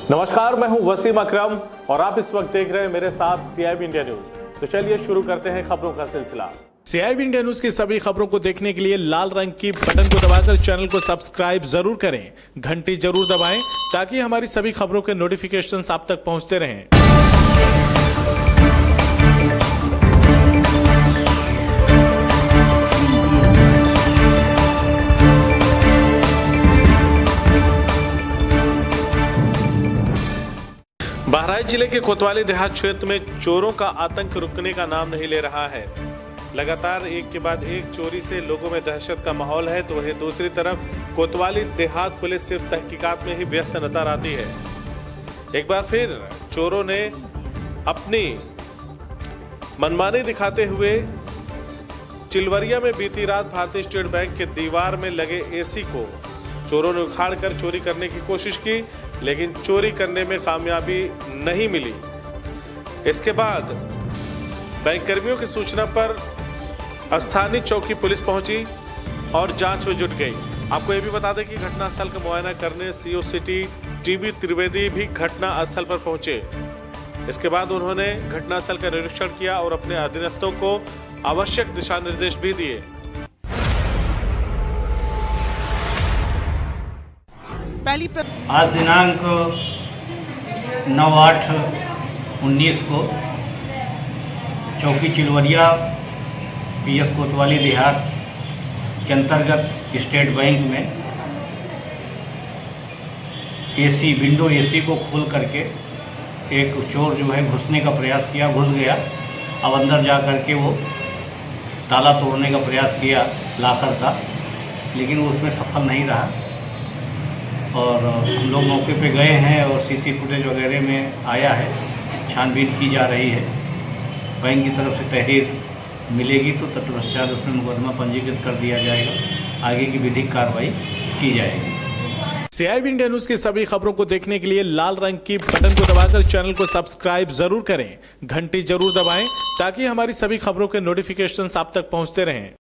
नमस्कार, मैं हूं वसीम अकरम और आप इस वक्त देख रहे हैं मेरे साथ CIB इंडिया न्यूज। तो चलिए शुरू करते हैं खबरों का सिलसिला। CIB इंडिया न्यूज की सभी खबरों को देखने के लिए लाल रंग की बटन को दबाकर चैनल को सब्सक्राइब जरूर करें, घंटी जरूर दबाएं ताकि हमारी सभी खबरों के नोटिफिकेशंस आप तक पहुंचते रहें। बहराइच जिले के कोतवाली देहात क्षेत्र में चोरों का आतंक रुकने का नाम नहीं ले रहा है। लगातार एक के बाद एक चोरी से लोगों में दहशत का माहौल है, तो वहीं दूसरी तरफ कोतवाली देहात पुलिस सिर्फ तहकीकात में ही व्यस्त नजर आती है। एक बार फिर चोरों ने अपनी मनमानी दिखाते हुए चिलवरिया में बीती रात भारतीय स्टेट बैंक के दीवार में लगे AC को चोरों ने उखाड़कर चोरी करने की कोशिश की, लेकिन चोरी करने में कामयाबी नहीं मिली। इसके बाद बैंककर्मियों की सूचना पर स्थानीय चौकी पुलिस पहुंची और जांच में जुट गई। आपको यह भी बता दें कि घटनास्थल का मुआयना करने CO सिटी TB त्रिवेदी भी घटनास्थल पर पहुंचे। इसके बाद उन्होंने घटनास्थल का निरीक्षण किया और अपने अधीनस्थों को आवश्यक दिशा निर्देश भी दिए। आज दिनांक 9/8/19 को चौकी चिलवरिया PS कोतवाली देहात के अंतर्गत स्टेट बैंक में विंडो AC को खोल करके एक चोर जो है घुसने का प्रयास किया, घुस गया। अब अंदर जा करके वो ताला तोड़ने का प्रयास किया लॉकर का, लेकिन वो उसमें सफल नहीं रहा। और हम लोग मौके पे गए हैं और CC फुटेज वगैरह में आया है, छानबीन की जा रही है। बैंक की तरफ से तहरीर मिलेगी तो तत्पश्चात उसमें मुकदमा पंजीकृत कर दिया जाएगा, आगे की विधिक कार्रवाई की जाएगी। CIB इंडिया न्यूज की सभी खबरों को देखने के लिए लाल रंग की बटन को दबाकर चैनल को सब्सक्राइब जरूर करें, घंटी जरूर दबाएं ताकि हमारी सभी खबरों के नोटिफिकेशंस आप तक पहुंचते रहें।